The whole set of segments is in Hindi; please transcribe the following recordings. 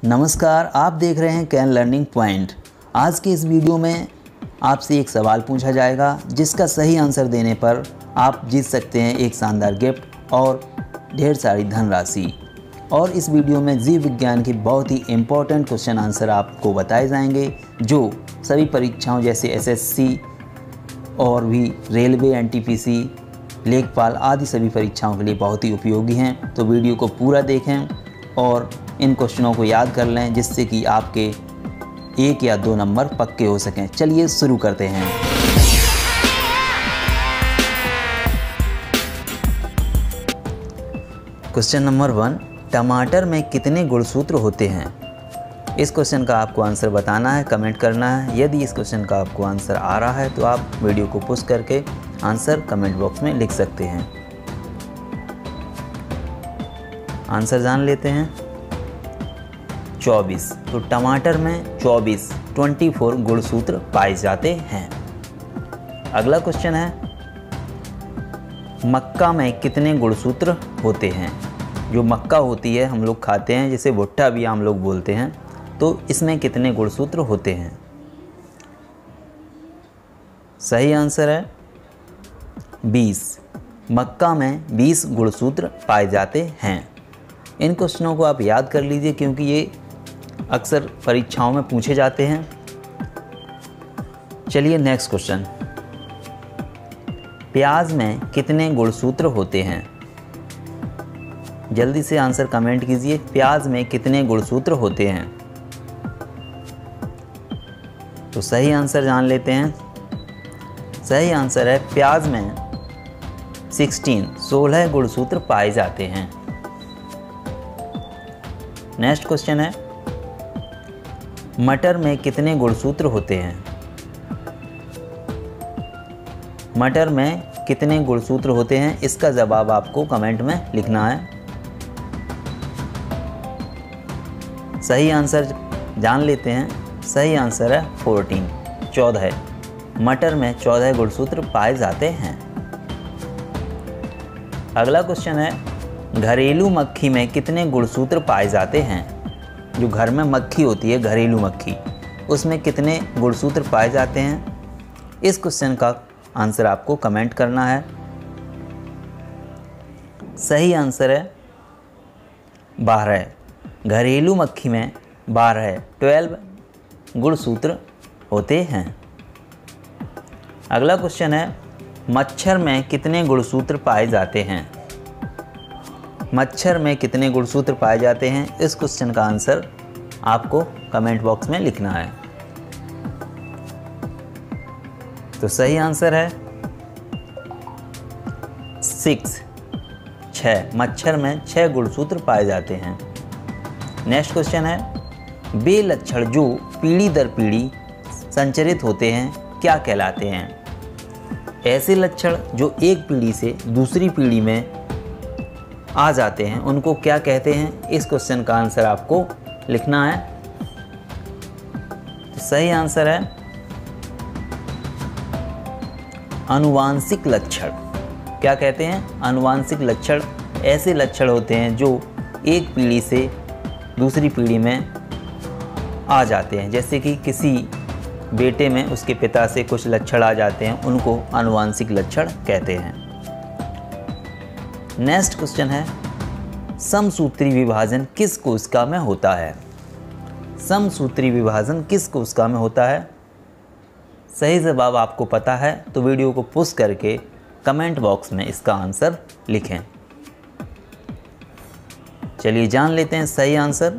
नमस्कार, आप देख रहे हैं कैन लर्निंग पॉइंट। आज के इस वीडियो में आपसे एक सवाल पूछा जाएगा जिसका सही आंसर देने पर आप जीत सकते हैं एक शानदार गिफ्ट और ढेर सारी धनराशि। और इस वीडियो में जीव विज्ञान के बहुत ही इम्पोर्टेंट क्वेश्चन आंसर आपको बताए जाएंगे जो सभी परीक्षाओं जैसे एसएससी और भी रेलवे, एनटीपीसी, लेखपाल आदि सभी परीक्षाओं के लिए बहुत ही उपयोगी हैं। तो वीडियो को पूरा देखें और इन क्वेश्चनों को याद कर लें जिससे कि आपके 1 या 2 नंबर पक्के हो सकें। चलिए शुरू करते हैं। क्वेश्चन नंबर 1, टमाटर में कितने गुणसूत्र होते हैं? इस क्वेश्चन का आपको आंसर बताना है, कमेंट करना है। यदि इस क्वेश्चन का आपको आंसर आ रहा है तो आप वीडियो को पुश करके आंसर कमेंट बॉक्स में लिख सकते हैं। आंसर जान लेते हैं। 24। तो टमाटर में 24 गुणसूत्र पाए जाते हैं। अगला क्वेश्चन है, मक्का में कितने गुणसूत्र होते हैं? जो मक्का होती है हम लोग खाते हैं, जिसे भुट्टा भी हम लोग बोलते हैं, तो इसमें कितने गुणसूत्र होते हैं? सही आंसर है 20। मक्का में 20 गुणसूत्र पाए जाते हैं। इन क्वेश्चनों को आप याद कर लीजिए क्योंकि ये अक्सर परीक्षाओं में पूछे जाते हैं। चलिए नेक्स्ट क्वेश्चन, प्याज में कितने गुणसूत्र होते हैं? जल्दी से आंसर कमेंट कीजिए। प्याज में कितने गुणसूत्र होते हैं? तो सही आंसर जान लेते हैं। सही आंसर है प्याज में 16 गुणसूत्र पाए जाते हैं। नेक्स्ट क्वेश्चन है, मटर में कितने गुणसूत्र होते हैं? मटर में कितने गुणसूत्र होते हैं? इसका जवाब आपको कमेंट में लिखना है। सही आंसर जान लेते हैं। सही आंसर है 14। मटर में 14 गुणसूत्र पाए जाते हैं। अगला क्वेश्चन है, घरेलू मक्खी में कितने गुणसूत्र पाए जाते हैं? जो घर में मक्खी होती है, घरेलू मक्खी, उसमें कितने गुणसूत्र पाए जाते हैं? इस क्वेश्चन का आंसर आपको कमेंट करना है। सही आंसर है 12। घरेलू मक्खी में 12 गुणसूत्र होते हैं। अगला क्वेश्चन है, मच्छर में कितने गुणसूत्र पाए जाते हैं? मच्छर में कितने गुणसूत्र पाए जाते हैं? इस क्वेश्चन का आंसर आपको कमेंट बॉक्स में लिखना है। तो सही आंसर है 6। मच्छर में 6 गुणसूत्र पाए जाते हैं। नेक्स्ट क्वेश्चन है, वे लक्षण जो पीढ़ी दर पीढ़ी संचरित होते हैं क्या कहलाते हैं? ऐसे लक्षण जो एक पीढ़ी से दूसरी पीढ़ी में आ जाते हैं उनको क्या कहते हैं? इस क्वेश्चन का आंसर आपको लिखना है। तो सही आंसर है आनुवांशिक लक्षण। क्या कहते हैं? आनुवांशिक लक्षण ऐसे लक्षण होते हैं जो एक पीढ़ी से दूसरी पीढ़ी में आ जाते हैं। जैसे कि किसी बेटे में उसके पिता से कुछ लक्षण आ जाते हैं, उनको आनुवांशिक लक्षण कहते हैं। नेक्स्ट क्वेश्चन है, समसूत्री विभाजन किस कोशिका में होता है? समसूत्री विभाजन किस कोशिका में होता है? सही जवाब आपको पता है तो वीडियो को पुश करके कमेंट बॉक्स में इसका आंसर लिखें। चलिए जान लेते हैं सही आंसर।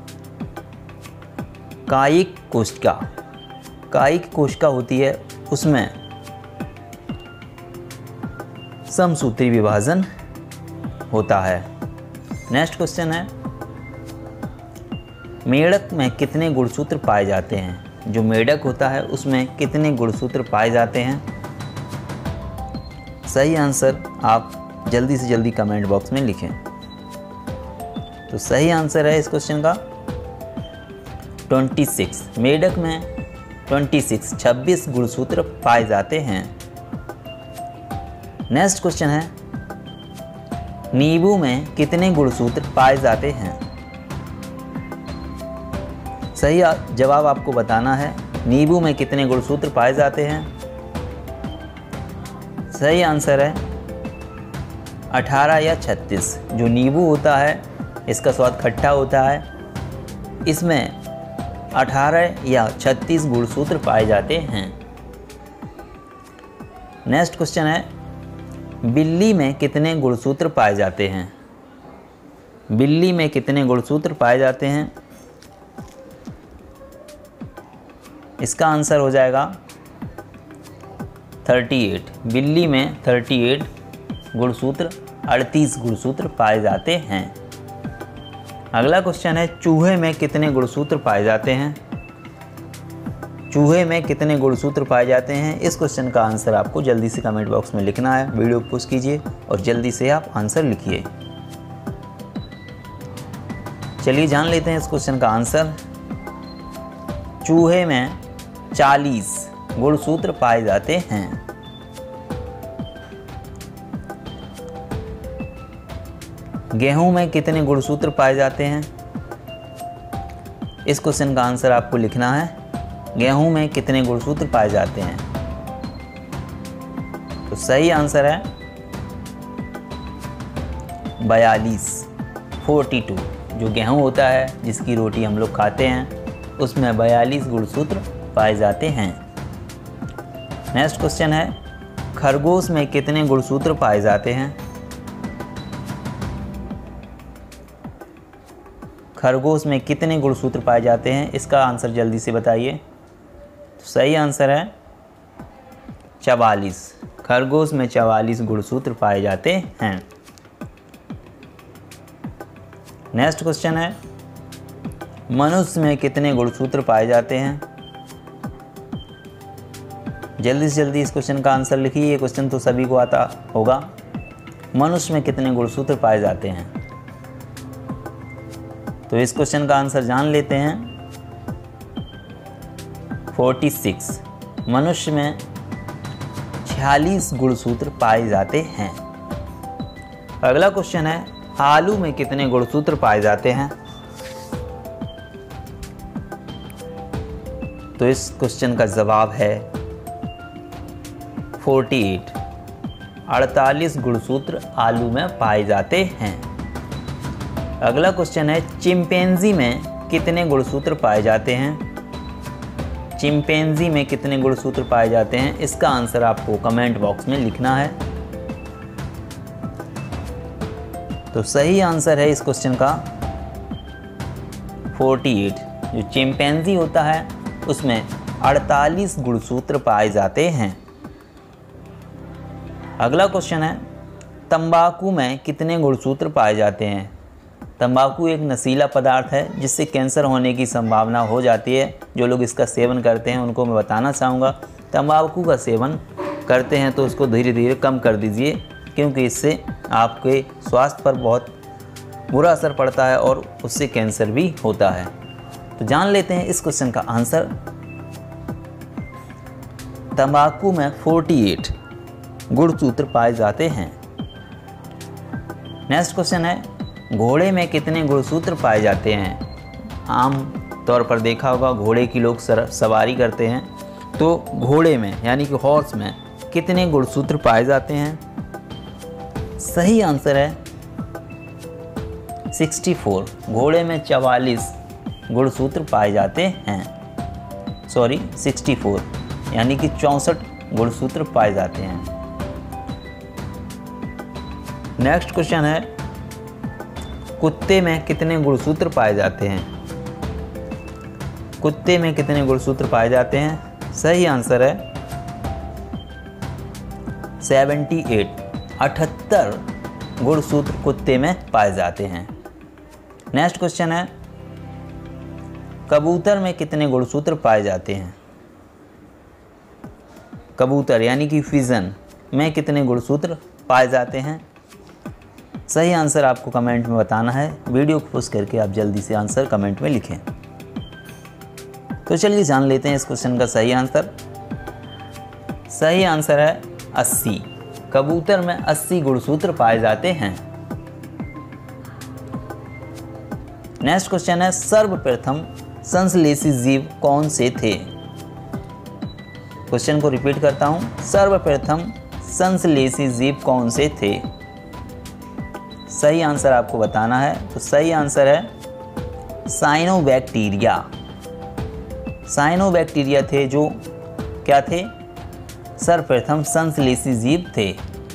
कायिक कोशिका। कायिक कोशिका होती है, उसमें समसूत्री विभाजन होता है। नेक्स्ट क्वेश्चन है, मेढक में कितने गुणसूत्र पाए जाते हैं? जो मेढक होता है उसमें कितने गुणसूत्र पाए जाते हैं? सही आंसर आप जल्दी से जल्दी कमेंट बॉक्स में लिखें। तो सही आंसर है इस क्वेश्चन का 26। मेढक में 26 गुणसूत्र पाए जाते हैं। नेक्स्ट क्वेश्चन है, नींबू में कितने गुणसूत्र पाए जाते हैं? सही जवाब आपको बताना है। नींबू में कितने गुणसूत्र पाए जाते हैं? सही आंसर है 18 या 36। जो नींबू होता है इसका स्वाद खट्टा होता है, इसमें 18 या 36 गुणसूत्र पाए जाते हैं। नेक्स्ट क्वेश्चन है, बिल्ली में कितने गुणसूत्र पाए जाते हैं? बिल्ली में कितने गुणसूत्र पाए जाते हैं? इसका आंसर हो जाएगा 38। बिल्ली में 38 गुणसूत्र 38 गुणसूत्र पाए जाते हैं। अगला क्वेश्चन है, चूहे में कितने गुणसूत्र पाए जाते हैं? चूहे में कितने गुणसूत्र पाए जाते हैं? इस क्वेश्चन का आंसर आपको जल्दी से कमेंट बॉक्स में लिखना है। वीडियो को पोस्ट कीजिए और जल्दी से आप आंसर लिखिए। चलिए जान लेते हैं इस क्वेश्चन का आंसर। चूहे में 40 गुणसूत्र पाए जाते हैं। गेहूं में कितने गुणसूत्र पाए जाते हैं? इस क्वेश्चन का आंसर आपको लिखना है। गेहूं में कितने गुणसूत्र पाए जाते हैं? तो सही आंसर है 42। जो गेहूं होता है जिसकी रोटी हम लोग खाते हैं उसमें 42 गुणसूत्र पाए जाते हैं। नेक्स्ट क्वेश्चन है, खरगोश में कितने गुणसूत्र पाए जाते हैं? खरगोश में कितने गुणसूत्र पाए जाते हैं? इसका आंसर जल्दी से बताइए। तो सही आंसर है 44। खरगोश में 44 गुणसूत्र पाए जाते हैं। नेक्स्ट क्वेश्चन है, मनुष्य में कितने गुणसूत्र पाए जाते हैं? जल्दी से जल्दी इस क्वेश्चन का आंसर लिखिए। ये क्वेश्चन तो सभी को आता होगा। मनुष्य में कितने गुणसूत्र पाए जाते हैं? तो इस क्वेश्चन का आंसर जान लेते हैं। 46। मनुष्य में 46 गुणसूत्र पाए जाते हैं। अगला क्वेश्चन है, आलू में कितने गुणसूत्र पाए जाते हैं? तो इस क्वेश्चन का जवाब है 48। 48 गुणसूत्र आलू में पाए जाते हैं। अगला क्वेश्चन है, चिंपैंजी में कितने गुणसूत्र पाए जाते हैं? चिंपैंजी में कितने गुणसूत्र पाए जाते हैं? इसका आंसर आपको कमेंट बॉक्स में लिखना है। तो सही आंसर है इस क्वेश्चन का 48। जो चिंपैंजी होता है उसमें 48 गुणसूत्र पाए जाते हैं। अगला क्वेश्चन है, तंबाकू में कितने गुणसूत्र पाए जाते हैं? तंबाकू एक नशीला पदार्थ है जिससे कैंसर होने की संभावना हो जाती है। जो लोग इसका सेवन करते हैं उनको मैं बताना चाहूँगा, तंबाकू का सेवन करते हैं तो उसको धीरे धीरे कम कर दीजिए, क्योंकि इससे आपके स्वास्थ्य पर बहुत बुरा असर पड़ता है और उससे कैंसर भी होता है। तो जान लेते हैं इस क्वेश्चन का आंसर। तंबाकू में 48 गुणसूत्र पाए जाते हैं। नेक्स्ट क्वेश्चन है, घोड़े में कितने गुणसूत्र पाए जाते हैं? आम तौर पर देखा होगा घोड़े की लोग सवारी करते हैं, तो घोड़े में यानी कि हॉर्स में कितने गुणसूत्र पाए जाते हैं? सही आंसर है 64। घोड़े में 44 गुणसूत्र पाए जाते हैं। 64 यानी कि 64 गुणसूत्र पाए जाते हैं। नेक्स्ट क्वेश्चन है, कुत्ते में कितने गुणसूत्र पाए जाते हैं? कुत्ते में कितने गुणसूत्र पाए जाते हैं? सही आंसर है 78। 78 गुणसूत्र कुत्ते में पाए जाते हैं। नेक्स्ट क्वेश्चन है, कबूतर में कितने गुणसूत्र पाए जाते हैं? कबूतर यानी कि पिजन में कितने गुणसूत्र पाए जाते हैं? सही आंसर आपको कमेंट में बताना है। वीडियो को पॉज करके आप जल्दी से आंसर कमेंट में लिखें। तो चलिए जान लेते हैं इस क्वेश्चन का सही आंसर। सही आंसर है 80। कबूतर में 80 गुणसूत्र पाए जाते हैं। नेक्स्ट क्वेश्चन है, सर्वप्रथम संश्लेषी जीव कौन से थे? क्वेश्चन को रिपीट करता हूँ, सर्वप्रथम संश्लेषी जीव कौन से थे? सही आंसर आपको बताना है। तो सही आंसर है साइनोबैक्टीरिया। साइनोबैक्टीरिया थे जो क्या थे? सर्वप्रथम संश्लेषी जीव थे।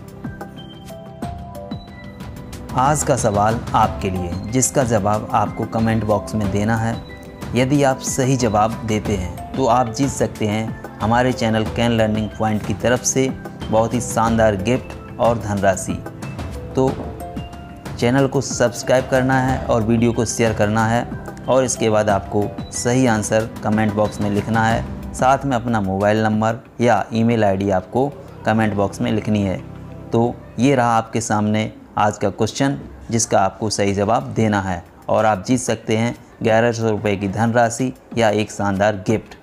आज का सवाल आपके लिए, जिसका जवाब आपको कमेंट बॉक्स में देना है। यदि आप सही जवाब देते हैं तो आप जीत सकते हैं हमारे चैनल कैन लर्निंग पॉइंट की तरफ से बहुत ही शानदार गिफ्ट और धनराशि। तो चैनल को सब्सक्राइब करना है और वीडियो को शेयर करना है, और इसके बाद आपको सही आंसर कमेंट बॉक्स में लिखना है। साथ में अपना मोबाइल नंबर या ईमेल आईडी आपको कमेंट बॉक्स में लिखनी है। तो ये रहा आपके सामने आज का क्वेश्चन, जिसका आपको सही जवाब देना है, और आप जीत सकते हैं 1100 रुपये की धनराशि या एक शानदार गिफ्ट।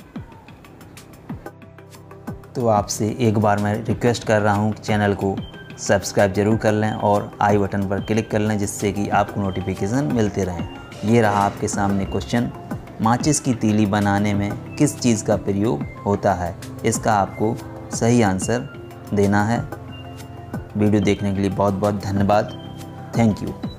तो आपसे एक बार मैं रिक्वेस्ट कर रहा हूँ कि चैनल को सब्सक्राइब जरूर कर लें और आई बटन पर क्लिक कर लें, जिससे कि आपको नोटिफिकेशन मिलते रहें। ये रहा आपके सामने क्वेश्चन, माचिस की तीली बनाने में किस चीज़ का प्रयोग होता है? इसका आपको सही आंसर देना है। वीडियो देखने के लिए बहुत बहुत धन्यवाद। Thank you.